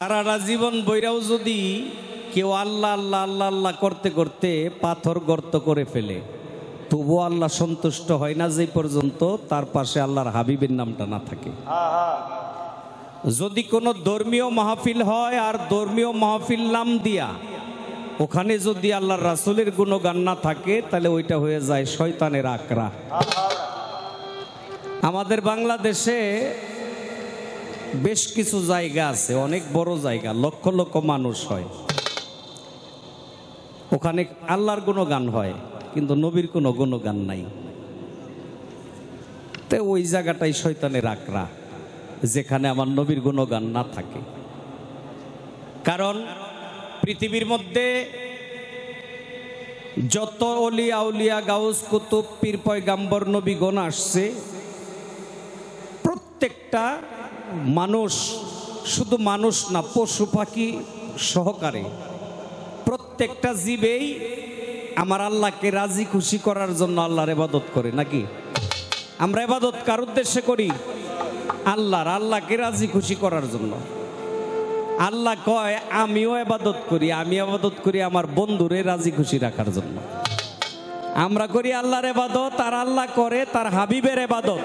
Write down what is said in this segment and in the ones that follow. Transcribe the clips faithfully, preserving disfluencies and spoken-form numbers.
সারাটা জীবন বইরাও যদি কেউ আল্লাহ আল্লাহ আল্লাহ আল্লাহ করতে করতে পাথর গর্ত করে ফেলে, তবুও আল্লাহ সন্তুষ্ট হয় না যে পর্যন্ত তার পাশে আল্লাহর হাবিবের নামটা না থাকে। যদি কোনো ধর্মীয় মাহফিল হয় আর ধর্মীয় মাহফিল নাম দিয়া ওখানে যদি আল্লাহর রাসূলের গুণগান না থাকে, তাহলে ওইটা হয়ে যায় শয়তানের আকরা। আমাদের বাংলাদেশে বেশ কিছু জায়গা আছে, অনেক বড় জায়গা, লক্ষ লক্ষ মানুষ হয়, ওখানে আল্লাহর গুণগান হয় কিন্তু নবীর কোনো গুণগান নাই। তো ওই জায়গাটাই শয়তানের আকরা, যেখানে আমার নবীর গুণগান না থাকে। কারণ পৃথিবীর মধ্যে যত অলি আউলিয়া গাউস কুতুব পীর পয়গাম্বর নবীগণ আসছে, প্রত্যেকটা মানুষ, শুধু মানুষ না, পশু পাখি সহকারে প্রত্যেকটা জীবেই আমার আল্লাহকে রাজি খুশি করার জন্য আল্লাহর ইবাদত করে। নাকি আমরা ইবাদত কার উদ্দেশ্যে করি? আল্লাহর, আল্লাহকে রাজি খুশি করার জন্য। আল্লাহ কয় আমিও ইবাদত করি, আমি ইবাদত করি আমার বন্ধুরে রাজি খুশি রাখার জন্য। আমরা করি আল্লাহর ইবাদত আর আল্লাহ করে তার হাবিবের ইবাদত।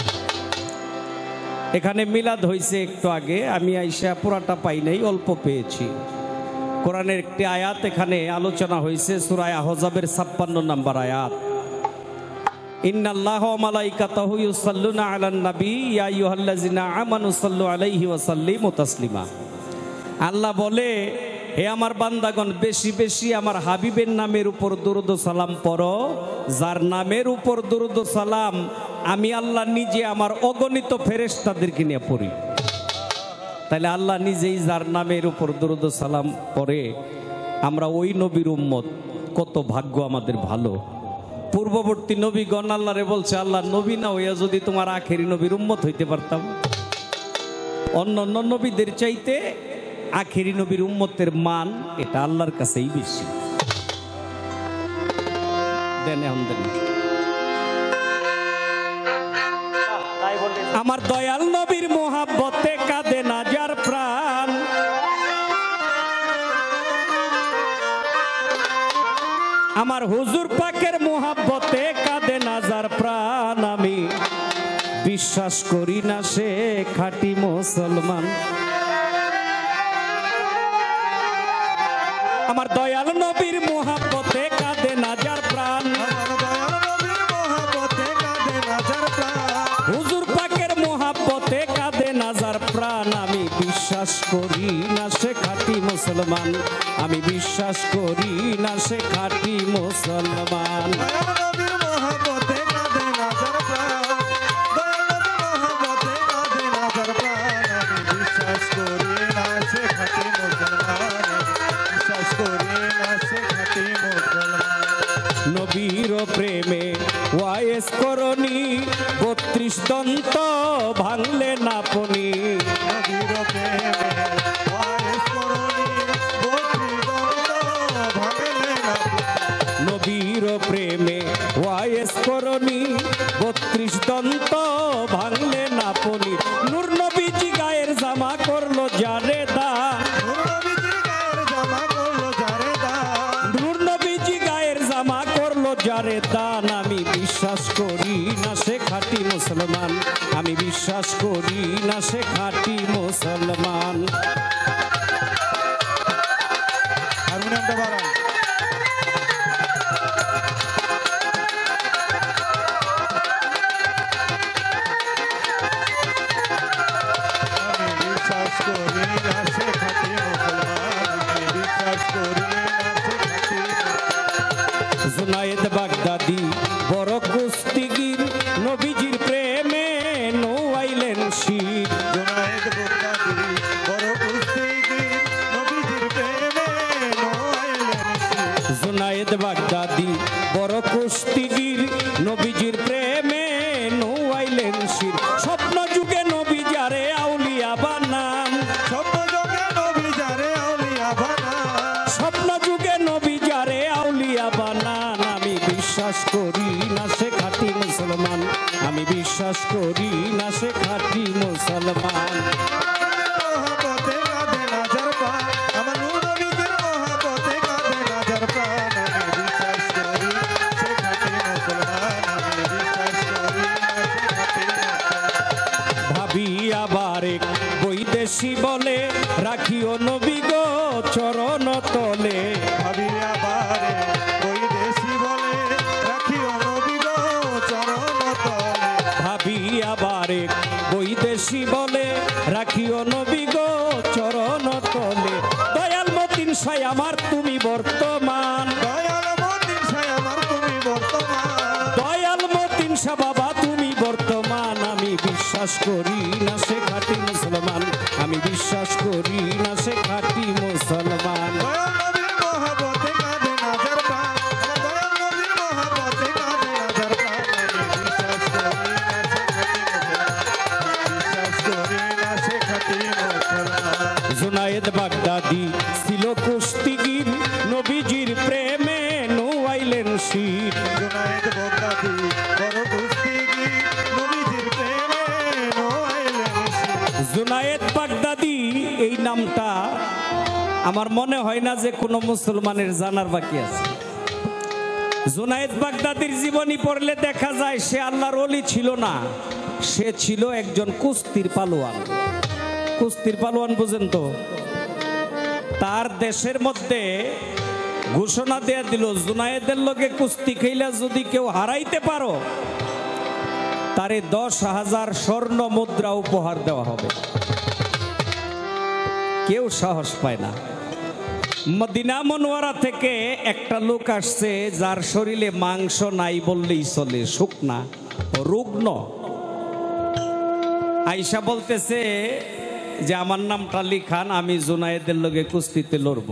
এখানে মিলাদ হয়েছে একটু আগে, আমি আইসা পুরাটা পাই নাই, অল্প পেয়েছি। কোরআনের একটি আয়াত এখানে আলোচনা হয়েছে, সূরা আহজাবের ছাপ্পান্ন নম্বর আয়াত। ইন্নাল্লাহা ওয়া মালাইকাতাহু ইউসাল্লুনা আলান নবী ইয়া আইয়ুহাল্লাযিনা আমানু সাল্লু আলাইহি ওয়া সাল্লিমু তাসলিমা। আল্লাহ বলে, হে আমার বান্দাগণ, বেশি বেশি আমার হাবিবের নামের উপর দুরূদ ও সালাম পড়ো, যার নামের উপর দুরূদ ও সালাম আমি আল্লাহ নিজে আমার অগণিত ফেরেশতাদেরকে নিয়ে পড়ি। তাহলে আল্লাহ নিজেই যার নামের উপর দুরূদ ও সালাম পড়ে, আমরা ওই নবীর উম্মত, কত ভাগ্য আমাদের ভালো। পূর্ববর্তী নবীগণ আল্লাহরে বলছে, আল্লাহ নবী না হইয়া যদি তোমার আখেরি নবীর উম্মত হইতে পারতাম। অন্য অন্য নবীদের চাইতে আখেরি নবীর উম্মতের মান এটা আল্লাহর কাছেই বেশি। দেন আমার দয়াল নবীর মোহাব্বতে কাঁদে না যার প্রাণ, আমার হুজুর পাকের মোহাব্বতে কাঁদে না যার প্রাণ, আমি বিশ্বাস করি না সে খাঁটি মুসলমান। আমার দয়াল নবীর মোহাব্বতে কাঁদে না যার প্রাণ, হুজুর পাকের মোহাব্বতে কাঁদে না যার প্রাণ, আমি বিশ্বাস করি না সে খাঁটি মুসলমান, আমি বিশ্বাস করি না সে খাঁটি মুসলমান। নবীর প্রেমে ওয়াইস করনি বত্রিশ দন্ত ভাঙলে না পনি, নবীর প্রেমে ওয়াইস করনি বত্রিশ দন্ত ভাঙলে না পনি, নবীর প্রেমে ওয়াইস করনি বত্রিশ দন্ত ভাঙলে না পনি। নূর নবীজি গায়ের জামা করলো জারে দা, নূর নবীজি গায়ের জামা করলো জারে দা, নূর নবীজি গায়ের জামা করলো জারে দান, আমি বিশ্বাস করি না সে খাঁটি মুসলমান, আমি বিশ্বাস করি না সে খাঁটি মুসলমান। হারমোনিয়ামটা বাড়ান। জুনায়েদ বাগদাদি বড় কুস্তিগির, নবীজির প্রেমে নোয়াইলেন শির, জুনায়েদ বাগদাদি বড় কুস্তিগির, নবীজির প্রেমে নোয়াইলেন শির, জুনায়েদ বাগদাদি বড় কুস্তিগির, নবীজির প্রেমে নোয়াইলেন শির। স্বপ্ন যুগে নবী যারে আউলিয়া বানান, স্বপ্ন যুগে নবী যারে আউলিয়া বানান, স্বপ্ন যুগে নবী যারে আউলিয়া বানান, আমি বিশ্বাস করি না সে খাঁটি মুসলমান, আমি বিশ্বাস করি না সে খাঁটি মুসলমান। রাখিও নবী গো চরণ তলে। ভাবি আবারে বৈদেশি বলে রাখিও নবী গো চরণ তলে। ভাবি আবারে বৈদেশি বলে রাখিও নবী গো চরণ তলে। দয়াল মতিন সাই আমার তুমি বর্তমান, দয়াল মতিন সাই আমার তুমি বর্তমান। দয়াল মতিন সা বাবা তুমি বর্তমান। আমি বিশ্বাস করি না সে খাঁটি মুসলমান, আমি বিশ্বাস করি না সে খাঁটি মুসলমান। দয়াল নবীর মহব্বতে কাঁদে নাজার প্রাণ, আমার দয়াল নবীর মহব্বতে কাঁদে নাজার প্রাণ। আমি বিশ্বাস করি না সে খাঁটি মুসলমান। জুনায়েদ বাগদাদি ছিল কুস্তিগির, নবীজির প্রেমে নোয়াইলেন শির। জুনায়েদ বাগদাদি বড় কুস্তিগীর, নবীজির প্রেমে নোয়াইলেন শির। জুনায়েদ বাগদাদি এই নামটা আমার মনে হয় না যে কোনো মুসলমানের জানার বাকি আছে। জুনায়েদ বাগদাদির জীবনী পড়লে দেখা যায় সে আল্লাহর ওলি ছিল না, সে ছিল একজন কুস্তির পালোয়ান। কুস্তির পালোয়ান বুঝেন তো? তার দেশের মধ্যে ঘোষণা দেয়া দিল, জুনায়েদের লগে কুস্তি খেলা যদি কেউ হারাইতে পারো তারে দশ হাজার স্বর্ণ মুদ্রা উপহার দেওয়া হবে। কেউ সাহস পায় না। মদিনা মুনওয়ারা থেকে একটা লোক আসছে যার শরীরে মাংস নাই বললেই চলে, শুকনা রুগ্ন। আয়েশা বলতেছে যে আমার নামটা লিখান, আমি জুনায়েদের লগে কুস্তিতে লড়ব।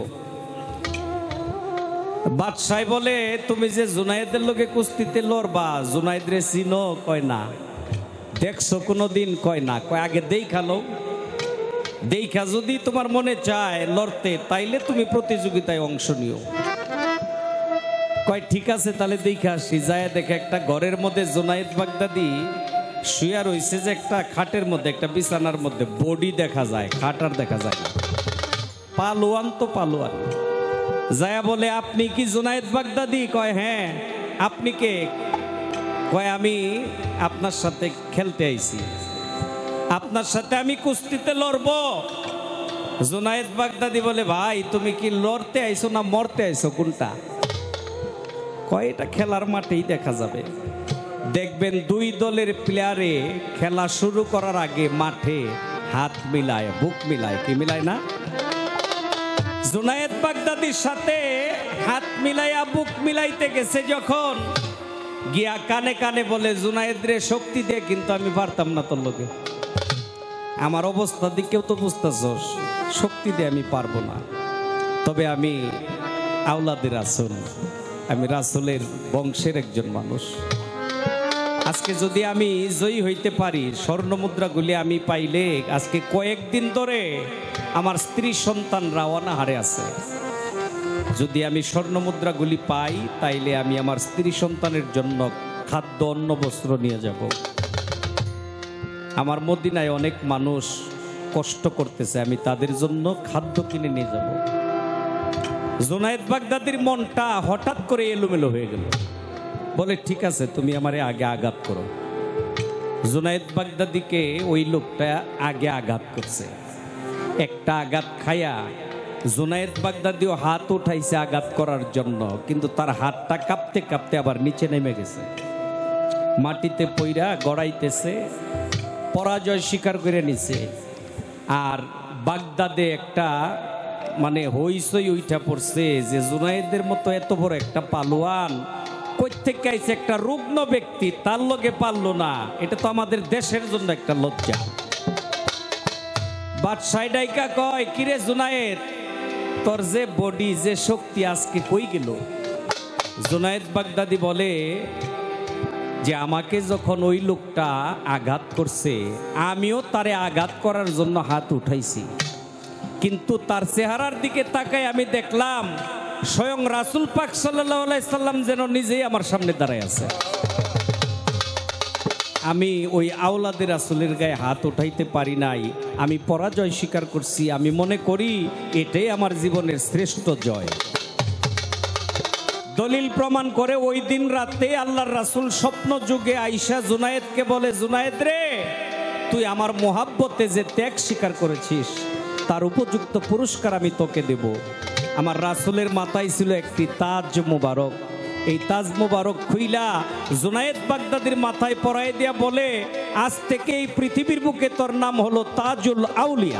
বাদশাহ বলে তুমি যে জুনায়েদের লগে কুস্তিতে লড়বা, জুনায়েদ রে চিনো? কয় না। দেখছো কোনোদিন? কয় না। কয় আগে দেখালো, দেখা যদি তোমার মনে চায় লড়তে তাইলে তুমি প্রতিযোগিতায় অংশ নিও। কয় ঠিক আছে তাহলে দেখা আসি। যায় দেখে একটা ঘরের মধ্যে জুনায়েদ বাগদাদি শুয়া রয়েছে, যে একটা খাটের মধ্যে, একটা বিছানার মধ্যে, বডি দেখা যায়, খাট আর দেখা যায় না। পালোয়ান তো পালোয়ান। যায়া বলে আপনি কি জুনায়েদ বাগদাদি? কয় হ্যাঁ। আপনি কে? কয় আমি আপনার সাথে খেলতে আইছি, আপনার সাথে আমি কুস্তিতে লড়ব। জুনায়েদ বাগদাদি বলে ভাই তুমি কি লড়তে আইছো না মরতে আইছো, কোনটা? কয় এটা খেলার মাঠেই দেখা যাবে। দেখবেন দুই দলের প্লেয়ারে খেলা শুরু করার আগে মাঠে হাত মিলায়, বুক মিলায়। কি মিলায় না? জুনায়েদ বাগদাদির সাথে হাত মিলাইয়া বুক মিলাইতে গেছে যখন, গিয়া কানে কানে বলে জুনায়েদ রে শক্তি দে, কিন্তু আমি পারতাম না তোর লোকে। আমার অবস্থা দিকেও তো বুঝতেছস, শক্তি দিয়ে আমি পারবো না। তবে আমি আওলাদের রাসূল, আমি রাসূলের বংশের একজন মানুষ। আজকে যদি আমি জয়ী হইতে পারি, স্বর্ণ মুদ্রাগুলি আমি পাইলে আজকে কয়েকদিন ধরে আমার স্ত্রী সন্তানরা অনাহারে আছে। যদি আমি স্বর্ণ মুদ্রাগুলি পাই তাইলে আমি আমার স্ত্রী সন্তানের জন্য খাদ্য অন্ন বস্ত্র নিয়ে যাব। আমার মদিনায় অনেক মানুষ কষ্ট করতেছে, আমি তাদের জন্য খাদ্য কিনে নিয়ে যাব। জুনায়েদ বাগদাদির মনটা হঠাৎ করে এলোমেলো হয়ে গেল। বলে ঠিক আছে তুমি আমারে আগে আঘাত করো। জুনায়েদ বাগদাদিকে ওই লোকটা আগে আঘাত করছে। একটা আঘাত খায়া জুনায়েদ বাগদাদিও হাত উঠাইছে আঘাত করার জন্য, কিন্তু তার হাতটা কাঁপতে কাঁপতে আবার নিচে নেমে গেছে, মাটিতে পইরা গড়াইতেছে, পরাজয় স্বীকার করে নিছে। আর বাগদাদে একটা মানে হইচই উঠা পড়ছে যে জুনায়েদের মতো এত বড় একটা পালোয়ান কই থেকে আইছে, একটা রুগ্ন ব্যক্তি, তার লগে পারলো না। এটা তো আমাদের দেশের জন্য একটা লজ্জা। বাদশাহ ডাইকা কয় কিরে জুনায়েদ, তোর যে বডি যে শক্তি আজকে কই গেল? জুনায়েদ বাগদাদি বলে যে আমাকে যখন ওই লোকটা আঘাত করছে আমিও তারে আঘাত করার জন্য হাত উঠাইছি, কিন্তু তার চেহারার দিকে তাকাই আমি দেখলাম স্বয়ং রাসূল পাক সাল্লাল্লাহু আলাইহি সাল্লাম যেন নিজেই আমার সামনে দাঁড়ায় আছে। আমি ওই আওলাদের রাসূলের গায়ে হাত উঠাইতে পারি নাই, আমি পরাজয় স্বীকার করছি। আমি মনে করি এটাই আমার জীবনের শ্রেষ্ঠ জয়। দলিল প্রমাণ করে ওই দিন রাতে আল্লাহর রাসূল স্বপ্ন যুগে আয়েশা জুনায়েদকে বলে, জুনায়েদ রে তুই আমার মোহাব্বতে যে ত্যাগ স্বীকার করেছিস তার উপযুক্ত পুরস্কার আমি তোকে দেব। আমার রাসূলের মাথায় ছিল একটি তাজ মোবারক। এই তাজ মোবারক খুইলা জুনায়েদ বাগদাদির মাথায় পরায় দিয়া বলে, আজ থেকে এই পৃথিবীর বুকে তোর নাম হলো তাজুল আউলিয়া।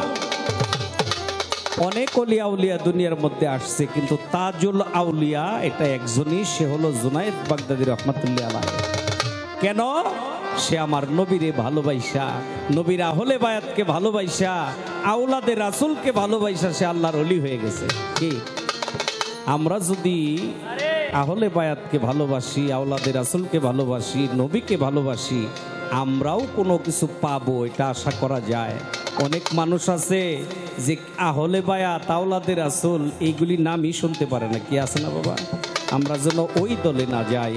অনেক অলিয়া উলিয়া দুনিয়ার মধ্যে আসছে, কিন্তু তাজুল আউলিয়া এটা একজনই, সে হলো জুনায়েদ বাগদাদি রহমাতুল্লাহ আলাইহি। কেন? সে আমার নবীরে ভালোবাসা, নবীর আহলে বায়াতকে ভালোবাসা, আওলাদে রাসূলকে ভালোবাসা সে আল্লাহর ওলি হয়ে গেছে। কি আমরা যদি আহলে বায়াতকে ভালোবাসি, আওলাদে রাসূলকে ভালোবাসি, নবীকে ভালোবাসি, আমরাও কোনো কিছু পাবো, এটা আশা করা যায়। অনেক মানুষ আছে যে আহলে বায়াত, আওলাদে রাসূল এইগুলি নামই শুনতে পারে না। কি আছে না বাবা? আমরা যেন ওই দলে না যাই।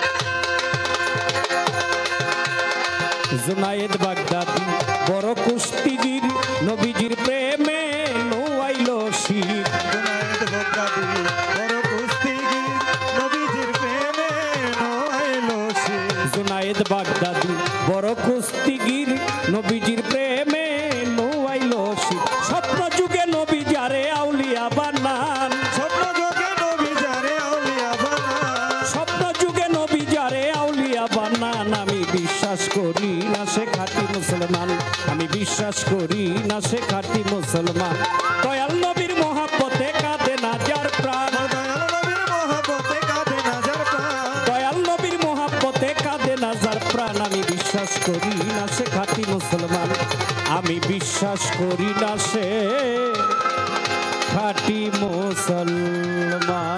জুনায়েদ বাগদাদি বড় কুস্তিগির, নবীজির প্রেমে নোয়াইলো শির। জুনায়েদ বাগদাদি বড় কুস্তিগীর, নবীজির প্রেমে নোয়াইলো শির। জুনায়েদ বাগদাদি বড় কুস্তিগির, নবীজির প্রেমে নোয়াইলো শির। স্বপ্ন যুগে নবী যারে আউলিয়া বানান, স্বপ্ন যোগে নবী যারে আউলিয়া বানান, স্বপ্ন যুগে নবী যারে আউলিয়া বানান। আমি বিশ্বাস করি না সে খাঁটি মুসলমান, আমি বিশ্বাস করি না সে খাঁটি মুসলমান। দয়াল নবীর মহাব্বতে কাঁদে না যার প্রাণ, দয়াল নবীর মহব্বতে কাঁদে না যার প্রাণ, দয়াল নবীর মহাব্বতে কাঁদে না যার প্রাণ। আমি বিশ্বাস করি না সে খাঁটি মুসলমান, আমি বিশ্বাস করি না সে খাঁটি মুসলমান।